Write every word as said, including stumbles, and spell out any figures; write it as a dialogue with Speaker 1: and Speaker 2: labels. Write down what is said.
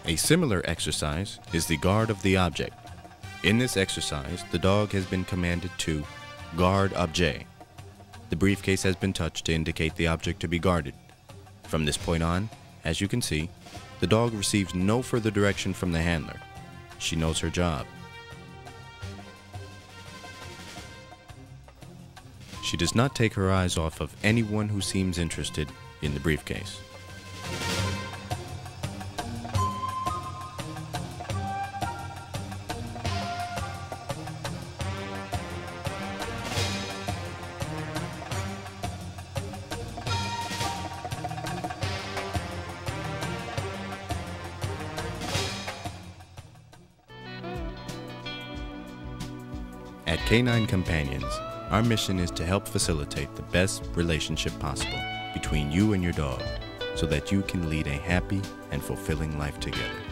Speaker 1: A similar exercise is the guard of the object. In this exercise, the dog has been commanded to guard objet. The briefcase has been touched to indicate the object to be guarded. From this point on, as you can see, the dog receives no further direction from the handler. She knows her job. She does not take her eyes off of anyone who seems interested in the briefcase. At K nine Companions, our mission is to help facilitate the best relationship possible between you and your dog so that you can lead a happy and fulfilling life together.